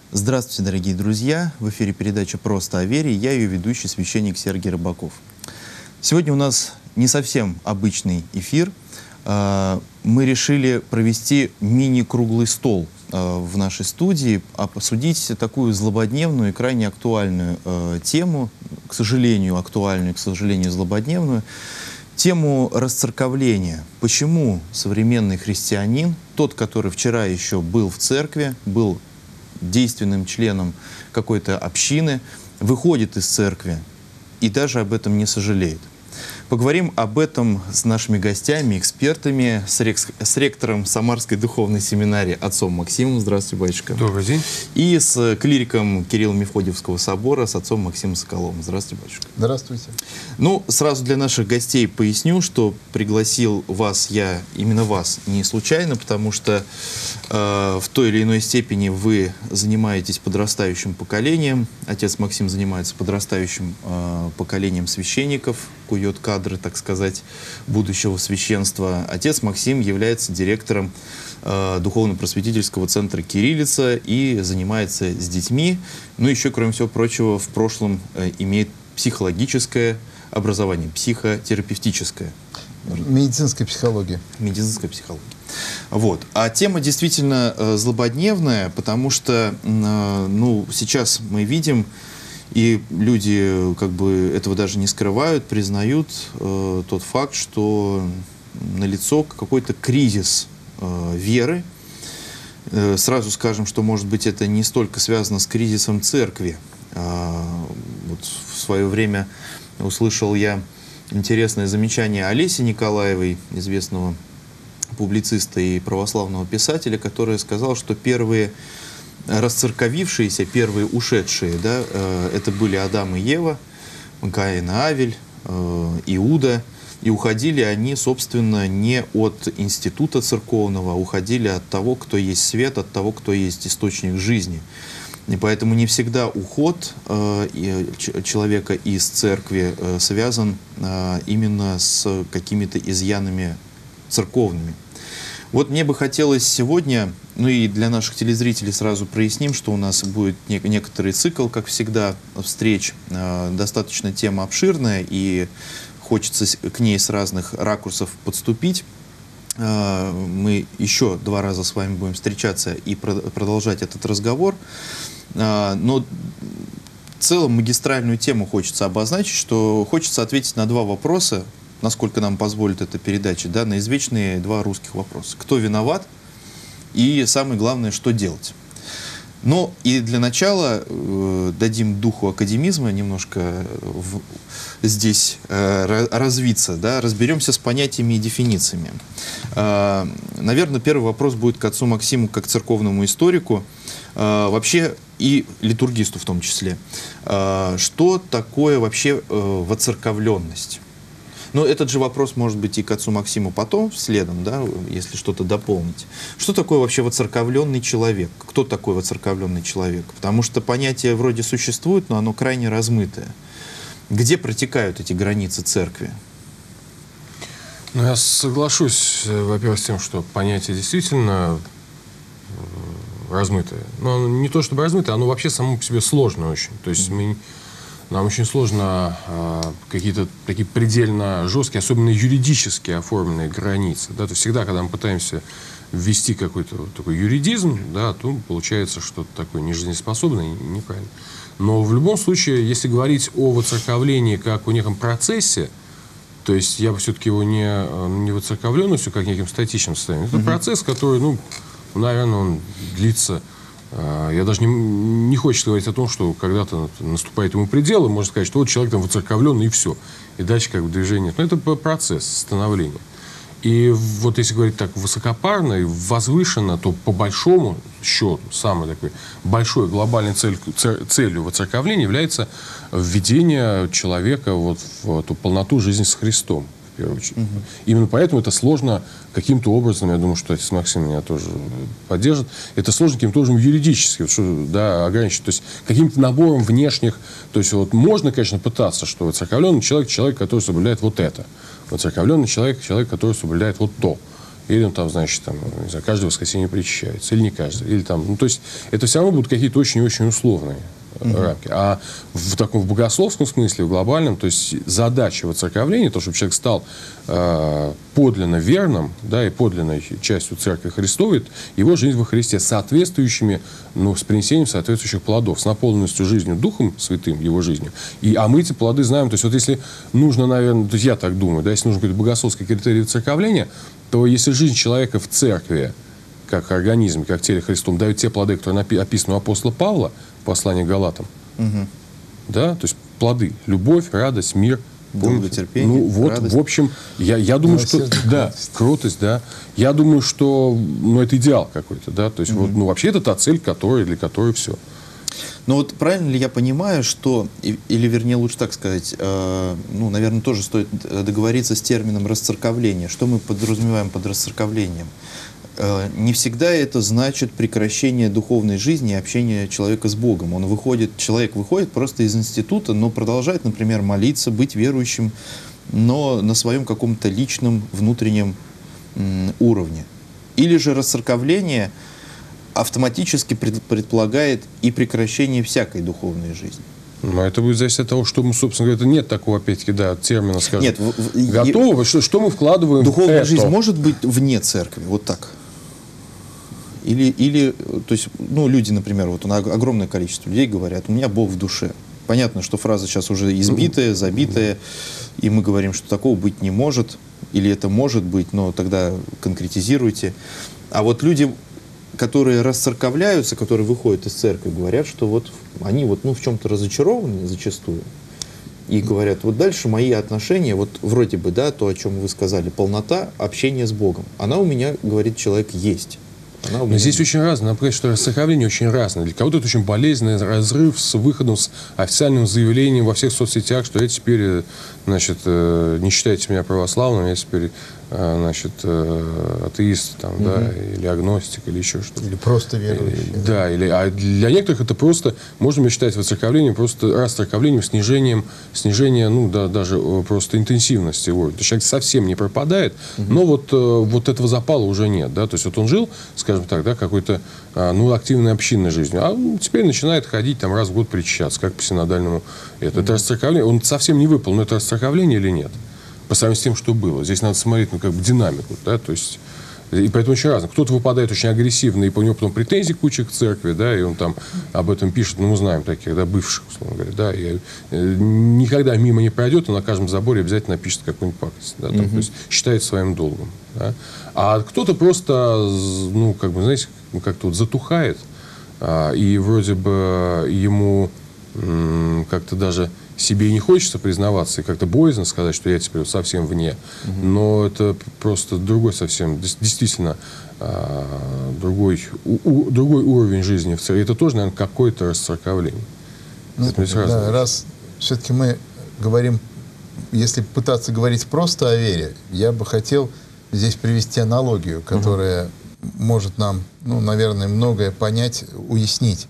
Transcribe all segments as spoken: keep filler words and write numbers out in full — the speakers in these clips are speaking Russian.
Здравствуйте, дорогие друзья! В эфире передача «Просто о вере». Я ее ведущий, священник Сергей Рыбаков. Сегодня у нас не совсем обычный эфир. Мы решили провести мини-круглый стол в нашей студии, обсудить такую злободневную и крайне актуальную тему, к сожалению, актуальную, к сожалению, злободневную, тему расцерковления. Почему современный христианин, тот, который вчера еще был в церкви, был действенным членом какой-то общины, выходит из церкви и даже об этом не сожалеет. Поговорим об этом с нашими гостями, экспертами, с, рек с ректором Самарской духовной семинарии отцом Максимом. Здравствуйте, батюшка. Добрый день. И с клириком Кирилло-Мефодиевского собора, с отцом Максимом Соколовым. Здравствуйте, батюшка. Здравствуйте. Ну, сразу для наших гостей поясню, что пригласил вас я, именно вас, не случайно, потому что э, в той или иной степени вы занимаетесь подрастающим поколением. Отец Максим занимается подрастающим э, поколением священников, кует кадры, так сказать, будущего священства. Отец Максим является директором э, духовно-просветительского центра «Кириллица» и занимается с детьми. Ну, еще, кроме всего прочего, в прошлом э, имеет психологическое образование, психотерапевтическое. Медицинская психология. Медицинская психология. Вот. А тема действительно э, злободневная, потому что э, ну, сейчас мы видим, и люди как бы этого даже не скрывают, признают э, тот факт, что налицо какой-то кризис э, веры. Э, сразу скажем, что, может быть, это не столько связано с кризисом церкви. А, вот в свое время услышал я интересное замечание Олеси Николаевой, известного публициста и православного писателя, который сказал, что первые расцерковившиеся, первые ушедшие, да, э, это были Адам и Ева, Каин и Авель, э, Иуда, и уходили они, собственно, не от института церковного, а уходили от того, кто есть свет, от того, кто есть источник жизни. И поэтому не всегда уход э, человека из церкви э, связан э, именно с какими-то изъянами церковными. Вот мне бы хотелось сегодня, ну и для наших телезрителей сразу проясним, что у нас будет не, некоторый цикл, как всегда, встреч. Э, достаточно тема обширная, и хочется к ней с разных ракурсов подступить. Э, мы еще два раза с вами будем встречаться и про продолжать этот разговор. Э, но в целом магистральную тему хочется обозначить, что хочется ответить на два вопроса, насколько нам позволит эта передача, да, на извечные два русских вопроса. Кто виноват? И самое главное, что делать? Но и для начала э, дадим духу академизма немножко в, здесь э, развиться, да, разберемся с понятиями и дефинициями. Э, наверное, первый вопрос будет к отцу Максиму, как церковному историку, э, вообще и литургисту в том числе. Э, что такое вообще э, воцерковленность? Но этот же вопрос может быть и к отцу Максиму потом, следом, да, если что-то дополнить. Что такое вообще воцерковленный человек? Кто такой воцерковленный человек? Потому что понятие вроде существует, но оно крайне размытое. Где протекают эти границы церкви? Ну, я соглашусь, во-первых, с тем, что понятие действительно размытое. Но оно не то чтобы размытое, оно вообще само по себе сложное очень. То есть мы... Нам очень сложно э, какие-то такие предельно жесткие, особенно юридически оформленные границы. Да? То есть всегда, когда мы пытаемся ввести какой-то вот такой юридизм, да, то получается что-то такое нежизнеспособное и неправильно. Но в любом случае, если говорить о воцерковлении как о неком процессе, то есть я бы все-таки его не, не воцерковленностью, как неким статичным состоянием. Это mm-hmm. процесс, который, ну, наверное, он длится... Я даже не, не хочется говорить о том, что когда-то наступает ему предел, и можно сказать, что вот человек там воцерковлен, и все. И дальше как бы движение. Но это процесс становления. И вот если говорить так высокопарно и возвышенно, то по большому счету, самой такой большой глобальной цель, целью воцерковления является введение человека вот в эту полноту жизни с Христом. В первую очередь. Угу. Именно поэтому это сложно каким-то образом, я думаю, что отец Максим меня тоже поддержит, это сложно каким-то образом юридически, вот, что, да, ограничить, то есть каким-то набором внешних, то есть вот можно, конечно, пытаться, что воцерковленный человек, человек, который соблюдает вот это, воцерковленный человек, человек, который соблюдает вот то. или он там, значит, там, не знаю, каждое воскресенье причащается, или не каждое, или там, ну, то есть это все равно будут какие-то очень-очень условные mm-hmm. рамки. А в таком в богословском смысле, в глобальном, то есть задача воцерковления, то, чтобы человек стал э, подлинно верным, да, и подлинной частью Церкви Христовой, его жизнь во Христе соответствующими, ну, с принесением соответствующих плодов, с наполненностью жизнью Духом Святым, его жизнью. И, а мы эти плоды знаем, то есть вот если нужно, наверное, то есть я так думаю, да, если нужен какой-то богословский критерий воцерковления, то если жизнь человека в церкви, как организме, как теле Христом, дает те плоды, которые описаны у апостола Павла в послании к Галатам, угу. да, то есть плоды, любовь, радость, мир, долготерпение, ну вот, радость. В общем, я, я думаю, что да, кротость. кротость, да, я думаю, что, ну, это идеал какой-то, да, то есть угу. вот, ну, вообще это та цель, которая, для которой все. Ну вот правильно ли я понимаю, что, или вернее лучше так сказать, э, ну, наверное, тоже стоит договориться с термином расцерковление. Что мы подразумеваем под расцерковлением? Э, не всегда это значит прекращение духовной жизни и общения человека с Богом. Он выходит, человек выходит просто из института, но продолжает, например, молиться, быть верующим, но на своем каком-то личном внутреннем м, уровне. Или же расцерковление автоматически предполагает и прекращение всякой духовной жизни. Но это будет зависеть от того, что мы, собственно говоря, нет такого, опять-таки, да, термина, скажем, нет, в, готового, что, что мы вкладываем духовная в это? Жизнь может быть вне церкви, вот так? Или, или, то есть, ну, люди, например, вот огромное количество людей говорят, у меня Бог в душе. Понятно, что фраза сейчас уже избитая, забитая, и мы говорим, что такого быть не может, или это может быть, но тогда конкретизируйте. А вот люди, которые расцерковляются, которые выходят из церкви, говорят, что вот они вот, ну, в чем-то разочарованы зачастую. И говорят, вот дальше мои отношения, вот вроде бы, да, то, о чем вы сказали, полнота общения с Богом. Она у меня, говорит человек, есть. Она у меня... Но здесь очень разное. Надо сказать, что расцерковление очень разное. Для кого-то это очень болезненный разрыв с выходом, с официальным заявлением во всех соцсетях, что я теперь, значит, не считайте меня православным, я теперь, значит, атеист, там, угу. да, или агностик, или еще что-то. Или просто верующий. Да, да, или, а для некоторых это просто, можно считать воцерковлением, просто расцерковлением, снижением, снижение, ну, да, даже просто интенсивности его. То есть человек совсем не пропадает, угу. но вот, вот этого запала уже нет, да, то есть вот он жил, скажем так, да, какой-то, ну, активной общинной жизнью, а теперь начинает ходить там раз в год причащаться, как по синодальному. Это, mm-hmm. это расцерковление, он совсем не выпал, но это расцерковление или нет? По сравнению с тем, что было. Здесь надо смотреть, ну, как бы динамику, да, то есть, и поэтому очень разно. Кто-то выпадает очень агрессивно, и по него потом претензий куча к церкви, да, и он там об этом пишет, ну, мы знаем таких, да, бывших, условно говоря, да, и э, никогда мимо не пройдет, и на каждом заборе обязательно напишет какую-нибудь пакость, да, там, mm-hmm. то есть считает своим долгом, да. А кто-то просто, ну, как бы, знаете, как-то вот затухает, а, и вроде бы ему м, как-то даже себе и не хочется признаваться, и как-то боязно сказать, что я теперь вот совсем вне. Mm-hmm. Но это просто другой совсем, действительно, а, другой, у, у, другой уровень жизни в церкви. Это тоже, наверное, какое-то расцерковление. Ну, да, раз все-таки мы говорим, если пытаться говорить просто о вере, я бы хотел здесь привести аналогию, которая uh-huh. может нам, ну, наверное, многое понять, уяснить,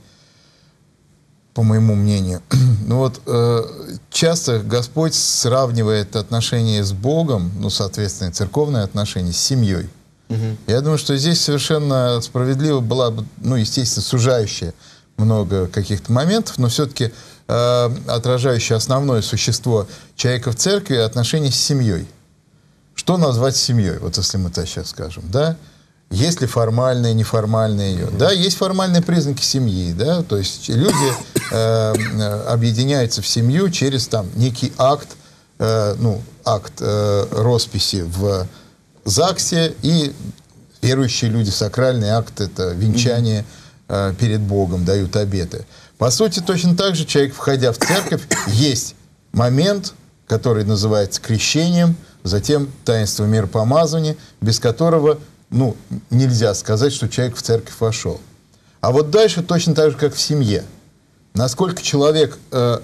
по моему мнению. Ну вот, э, часто Господь сравнивает отношения с Богом, ну, соответственно, церковные отношения с семьей. Uh-huh. Я думаю, что здесь совершенно справедливо была бы, ну, естественно, сужающая много каких-то моментов, но все-таки э, отражающее основное существо человека в церкви — отношения с семьей. Что назвать семьей, вот если мы так сейчас скажем, да? Есть ли формальные, неформальные ее? Mm-hmm. Да, есть формальные признаки семьи, да, то есть люди э, объединяются в семью через там некий акт, э, ну, акт э, росписи в ЗАГСе, и верующие люди, сакральный акт — это венчание э, перед Богом, дают обеты. По сути, точно так же человек, входя в церковь, есть момент, который называется крещением, затем таинство миропомазания, без которого, ну, нельзя сказать, что человек в церковь вошел. А вот дальше точно так же, как в семье. Насколько человек, э,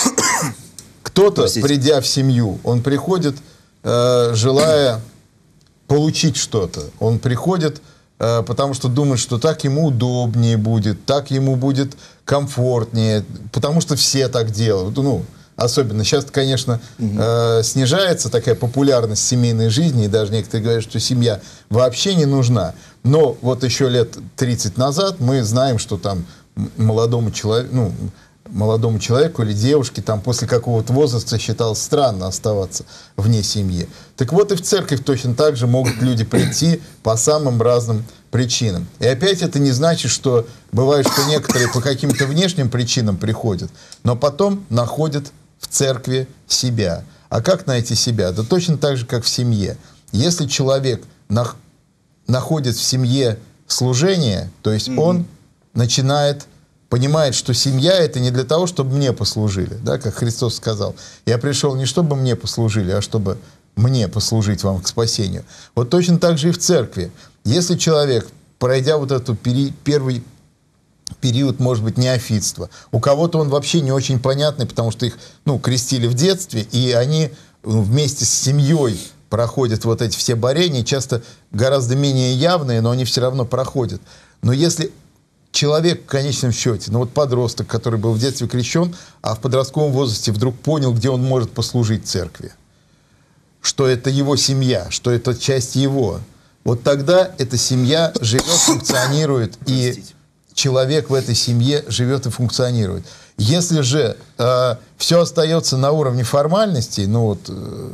кто-то, придя в семью, он приходит, э, желая получить что-то. Он приходит, э, потому что думает, что так ему удобнее будет, так ему будет комфортнее, потому что все так делают. Ну, особенно. Сейчас, конечно, угу. э, снижается такая популярность семейной жизни, и даже некоторые говорят, что семья вообще не нужна. Но вот еще лет тридцать назад мы знаем, что там молодому человеку, ну, молодому человеку или девушке там после какого-то возраста считалось странно оставаться вне семьи. Так вот и в церковь точно так же могут люди прийти по самым разным причинам. И опять это не значит, что бывает, что некоторые по каким-то внешним причинам приходят, но потом находят в церкви себя. А как найти себя? Да точно так же, как в семье. Если человек нах- находит в семье служение, то есть mm-hmm. он начинает понимает, что семья — это не для того, чтобы мне послужили, да, как Христос сказал. Я пришел не чтобы мне послужили, а чтобы мне послужить вам к спасению. Вот точно так же и в церкви. Если человек, пройдя вот этот пери- первый период, может быть, неофитства, у кого-то он вообще не очень понятный, потому что их, ну, крестили в детстве, и они вместе с семьей проходят вот эти все борения, часто гораздо менее явные, но они все равно проходят. Но если человек в конечном счете, ну вот подросток, который был в детстве крещен, а в подростковом возрасте вдруг понял, где он может послужить церкви, что это его семья, что это часть его, вот тогда эта семья живет, функционирует, и человек в этой семье живет и функционирует. Если же э, все остается на уровне формальностей, ну вот, э,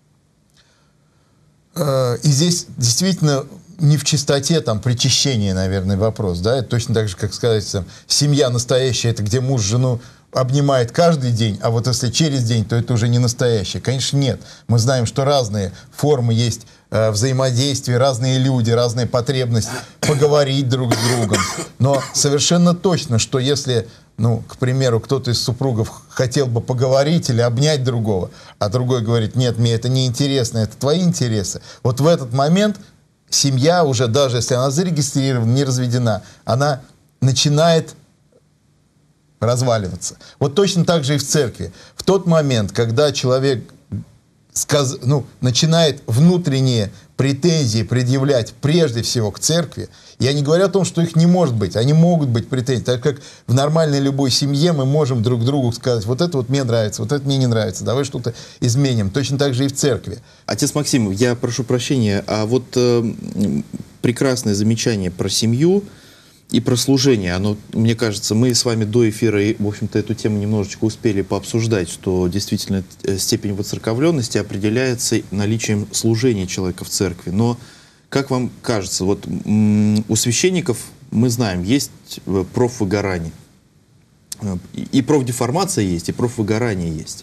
э, и здесь действительно не в чистоте, там, причащения, наверное, вопрос, да, это точно так же, как сказать, там, семья настоящая, это где муж жену обнимает каждый день, а вот если через день, то это уже не настоящее. Конечно, нет. Мы знаем, что разные формы есть э, взаимодействия, разные люди, разная потребность поговорить друг с другом. Но совершенно точно, что если, ну, к примеру, кто-то из супругов хотел бы поговорить или обнять другого, а другой говорит, нет, мне это не интересно, это твои интересы, вот в этот момент семья уже, даже если она зарегистрирована, не разведена, она начинает разваливаться. Вот точно так же и в церкви. В тот момент, когда человек сказ... ну, начинает внутренние претензии предъявлять прежде всего к церкви, я не говорю о том, что их не может быть, они могут быть претензии, так как в нормальной любой семье мы можем друг другу сказать, вот это вот мне нравится, вот это мне не нравится, давай что-то изменим. Точно так же и в церкви. Отец Максим, я прошу прощения, а вот э, прекрасное замечание про семью и про служение, оно, мне кажется, мы с вами до эфира, в общем-то, эту тему немножечко успели пообсуждать, что действительно степень воцерковленности определяется наличием служения человека в церкви. Но, как вам кажется, вот у священников, мы знаем, есть профвыгорание. И профдеформация есть, и профвыгорание есть.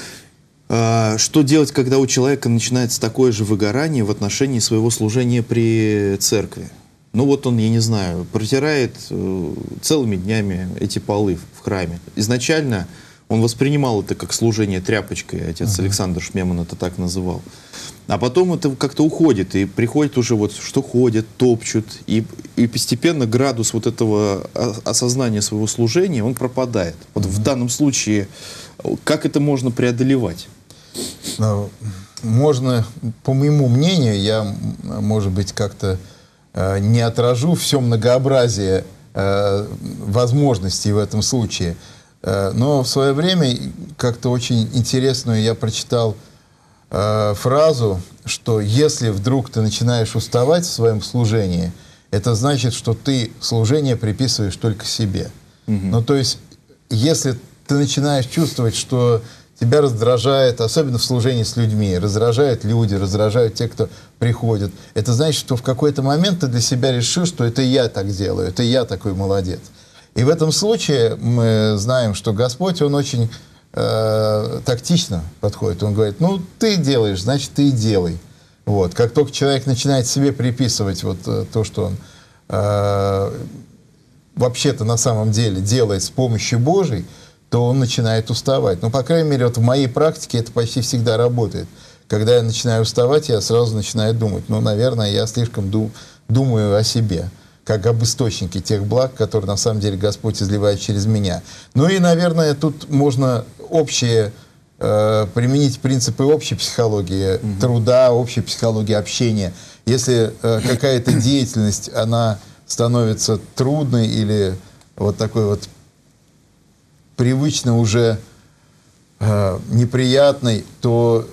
Что делать, когда у человека начинается такое же выгорание в отношении своего служения при церкви? Ну вот он, я не знаю, протирает э, целыми днями эти полы в, в храме. Изначально он воспринимал это как служение тряпочкой, отец uh-huh. Александр Шмеман это так называл. А потом это как-то уходит, и приходит уже вот, что ходят, топчут, и, и постепенно градус вот этого осознания своего служения, он пропадает. Вот uh-huh. в данном случае, как это можно преодолевать? Ну, можно, по моему мнению, я, может быть, как-то не отражу все многообразие э, возможностей в этом случае. Э, но в свое время как-то очень интересную я прочитал э, фразу, что если вдруг ты начинаешь уставать в своем служении, это значит, что ты служение приписываешь только себе. Mm-hmm. Ну, то есть, если ты начинаешь чувствовать, что тебя раздражает, особенно в служении с людьми, раздражают люди, раздражают те, кто приходит. Это значит, что в какой-то момент ты для себя решил, что это я так делаю, это я такой молодец. И в этом случае мы знаем, что Господь, Он очень э, тактично подходит. Он говорит, ну, ты делаешь, значит, ты и делай. Вот. Как только человек начинает себе приписывать вот то, что он э, вообще-то на самом деле делает с помощью Божией, то он начинает уставать. Ну, по крайней мере, вот в моей практике это почти всегда работает. Когда я начинаю уставать, я сразу начинаю думать, ну, наверное, я слишком ду- думаю о себе, как об источнике тех благ, которые на самом деле Господь изливает через меня. Ну и, наверное, тут можно общие, э, применить принципы общей психологии mm-hmm. труда, общей психологии общения. Если э, какая-то деятельность, она становится трудной или вот такой вот привычно уже э, неприятной, то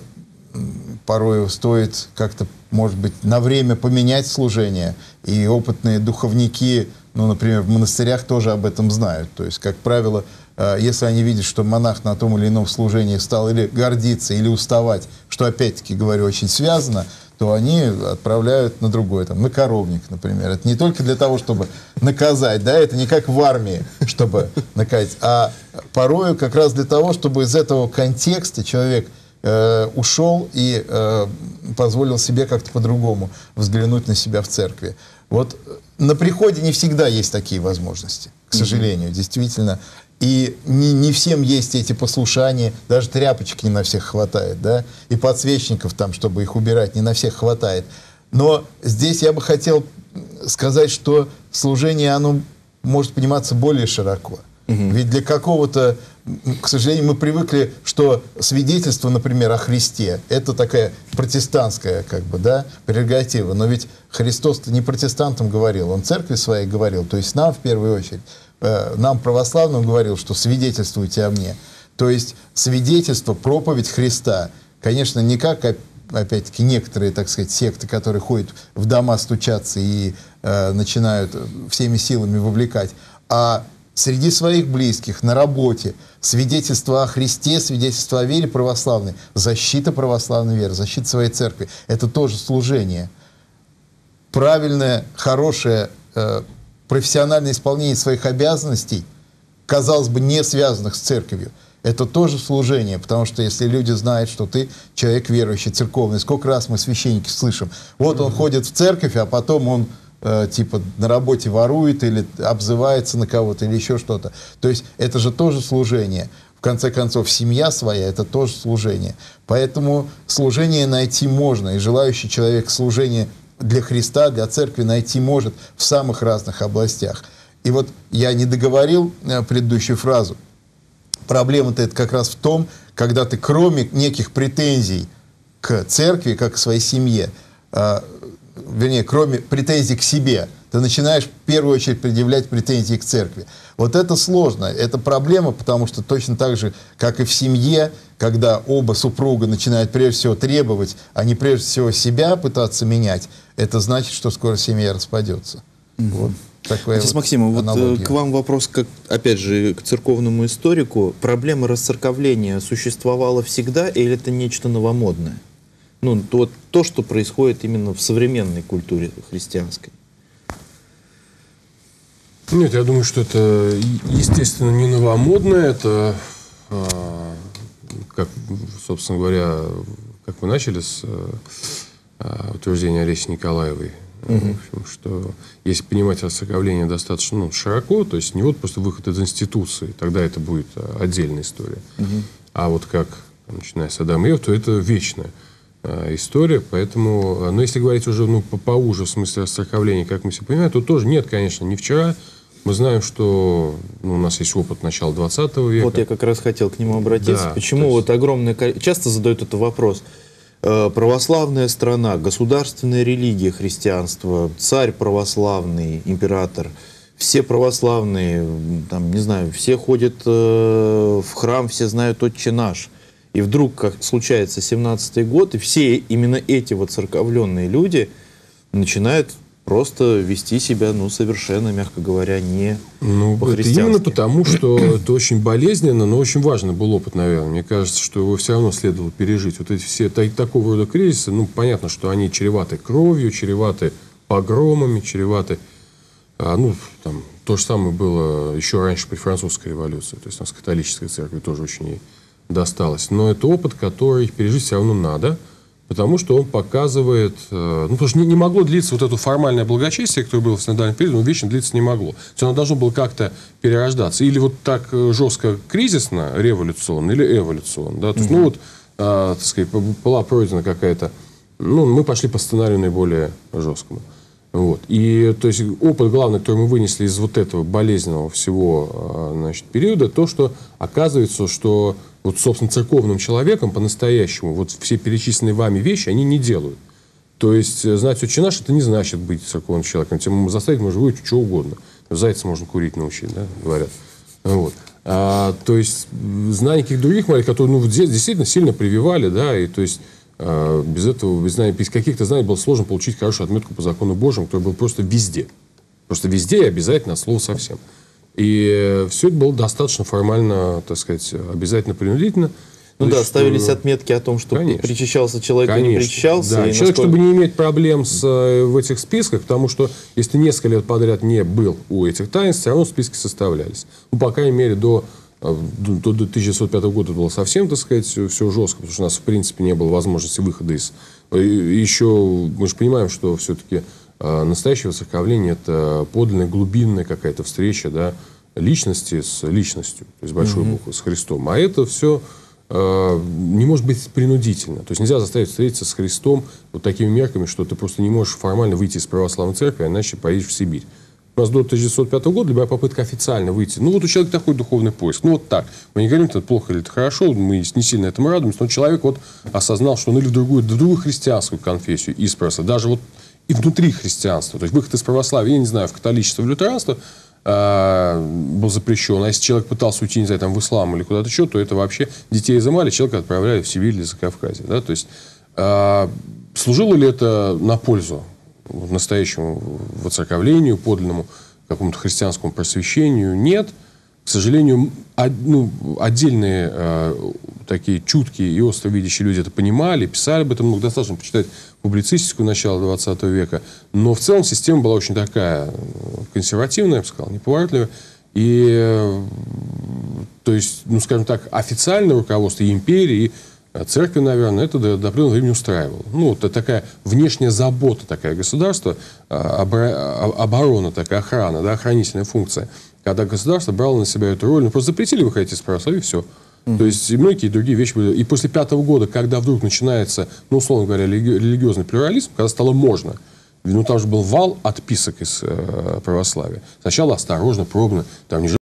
порой стоит как-то, может быть, на время поменять служение. И опытные духовники, ну, например, в монастырях тоже об этом знают. То есть, как правило, э, если они видят, что монах на том или ином служении стал или гордиться, или уставать, что, опять-таки, говорю, очень связано, то они отправляют на другой, там, на коровник, например. Это не только для того, чтобы наказать, да, это не как в армии, чтобы наказать, а порою как раз для того, чтобы из этого контекста человек э, ушел и э, позволил себе как-то по-другому взглянуть на себя в церкви. Вот на приходе не всегда есть такие возможности, к сожалению, mm-hmm. действительно. И не, не всем есть эти послушания, даже тряпочек не на всех хватает, да, и подсвечников там, чтобы их убирать, не на всех хватает. Но здесь я бы хотел сказать, что служение, оно может пониматься более широко. Угу. Ведь для какого-то, к сожалению, мы привыкли, что свидетельство, например, о Христе, это такая протестантская, как бы, да, прерогатива. Но ведь Христос-то не протестантам говорил, Он церкви своей говорил, то есть нам в первую очередь. Нам, православным, говорил, что свидетельствуйте о мне. То есть свидетельство, проповедь Христа, конечно, не как, опять-таки, некоторые, так сказать, секты, которые ходят в дома стучаться и э, начинают всеми силами вовлекать, а среди своих близких, на работе, свидетельство о Христе, свидетельство о вере православной, защита православной веры, защита своей церкви. Это тоже служение. Правильное, хорошее, э, профессиональное исполнение своих обязанностей, казалось бы, не связанных с церковью, это тоже служение, потому что если люди знают, что ты человек верующий, церковный, сколько раз мы, священники, слышим, вот он ходит в церковь, а потом он э, типа на работе ворует или обзывается на кого-то или еще что-то. То есть это же тоже служение. В конце концов, семья своя — это тоже служение. Поэтому служение найти можно, и желающий человек служение для Христа, для церкви найти может в самых разных областях. И вот я не договорил э, предыдущую фразу. Проблема-то это как раз в том, когда ты, кроме неких претензий к церкви, как к своей семье, э, вернее, кроме претензий к себе, ты начинаешь в первую очередь предъявлять претензии к церкви. Вот это сложно, это проблема, потому что точно так же, как и в семье, когда оба супруга начинают прежде всего требовать, а не прежде всего себя пытаться менять, это значит, что скоро семья распадется. Mm-hmm. Вот такая Отец вот Максим, аналогия. Вот к вам вопрос, как, опять же, к церковному историку. Проблема расцерковления существовала всегда или это нечто новомодное? Ну, то, то, что происходит именно в современной культуре христианской. Нет, я думаю, что это, естественно, не новомодное. Это, как, собственно говоря, как мы начали с утверждения Олеси Николаевой, угу. в общем, что если понимать расцерковление достаточно ну, широко, то есть не вот просто выход из институции, тогда это будет отдельная история. Угу. А вот как, начиная с Адама и Евы, то это вечная история, поэтому, но если говорить уже ну, по поуже, в смысле расцерковления, как мы все понимаем, то тоже нет, конечно, не вчера. Мы знаем, что ну, у нас есть опыт начала двадцатого века. Вот я как раз хотел к нему обратиться. Да, Почему есть... вот огромное количество... Часто задают этот вопрос. Православная страна, государственная религия христианства, царь православный, император, все православные, там, не знаю, все ходят э, в храм, все знают «Отче наш». И вдруг, как случается семнадцатый год, и все именно эти вот церковленные люди начинают просто вести себя, ну, совершенно, мягко говоря, не ну, по-христиански. Это именно потому, что это очень болезненно, но очень важный был опыт, наверное. Мне кажется, что его все равно следовало пережить. Вот эти все так, такого рода кризисы, ну, понятно, что они чреваты кровью, чреваты погромами, чреваты... А, ну, там, то же самое было еще раньше при французской революции. То есть у нас католической церкви тоже очень ей досталось. Но это опыт, который пережить все равно надо, потому что он показывает... Ну, потому что не, не могло длиться вот это формальное благочестие, которое было в синодальном периоде, но вечно длиться не могло. То есть оно должно было как-то перерождаться. Или вот так жестко кризисно, революционно, или эволюционно. Да? То есть, mm-hmm. ну, вот, а, так сказать, была пройдена какая-то... Ну, мы пошли по сценарию наиболее жесткому. Вот. И, то есть, опыт главный, который мы вынесли из вот этого болезненного всего, значит, периода, то, что оказывается, что вот, собственно, церковным человеком по-настоящему вот все перечисленные вами вещи они не делают. То есть, знать «Отче наш» — это не значит быть церковным человеком. Тем заставить можно будет что угодно. Зайца можно курить научить, да, говорят. Вот. А, то есть знания каких-то других молитв, которые, ну, здесь действительно сильно прививали, да, и то есть а, без этого, без, знаний, без каких-то знаний было сложно получить хорошую отметку по закону Божьему, который был просто везде. Просто везде и обязательно от слова совсем. И все это было достаточно формально, так сказать, обязательно принудительно. Ну Значит, да, ставились что... отметки о том, что Конечно. причащался человек или не Конечно. причащался. Да. И Человек, насколько... чтобы не иметь проблем с, в этих списках, потому что если ты несколько лет подряд не был у этих таинств, все равно списки составлялись. Ну, по крайней мере, до, до, до тысяча девятьсот пятого года было совсем, так сказать, все, все жестко, потому что у нас, в принципе, не было возможности выхода из... Еще мы же понимаем, что все-таки настоящее воцерковление – это подлинная, глубинная какая-то встреча, да, личности с личностью, то есть большой mm-hmm. буквы, с Христом. А это все не может быть принудительно. То есть нельзя заставить встретиться с Христом вот такими мерками, что ты просто не можешь формально выйти из православной церкви, иначе поедешь в Сибирь. У нас до тысяча девятьсот пятого года любая попытка официально выйти. Ну, вот у человека такой духовный поиск. Ну, вот так. Мы не говорим, это плохо или это хорошо, мы не сильно этому радуемся, но человек вот осознал, что он или в другую, в другую христианскую конфессию испрался, даже вот и внутри христианства. То есть выход из православия, я не знаю, в католичество, в лютеранство, был запрещен. А если человек пытался уйти, не знаю, там, в ислам или куда-то еще, то это вообще детей изымали, человека отправляли в Сибирь или Закавказье. Да? То есть э, служило ли это на пользу настоящему воцерковлению, подлинному какому-то христианскому просвещению? Нет. К сожалению, од, ну, отдельные э, такие чуткие и остро видящие люди это понимали, писали об этом много, достаточно почитать публицистику начала двадцатого века. Но в целом система была очень такая консервативная, я бы сказал, неповоротливая. И, э, то есть, ну, скажем так, официальное руководство и империи, и церкви, наверное, это до, до определенного времени устраивало. Ну, вот такая внешняя забота, такая государство, оборона, такая охрана, да, охранительная функция. Когда государство брало на себя эту роль, ну, просто запретили выходить из православия, и все. Mm-hmm. То есть, и многие другие вещи были. И после пятого года, когда вдруг начинается, ну, условно говоря, религиозный плюрализм, когда стало можно, ну, там же был вал отписок из э, православия. Сначала осторожно, пробно, там не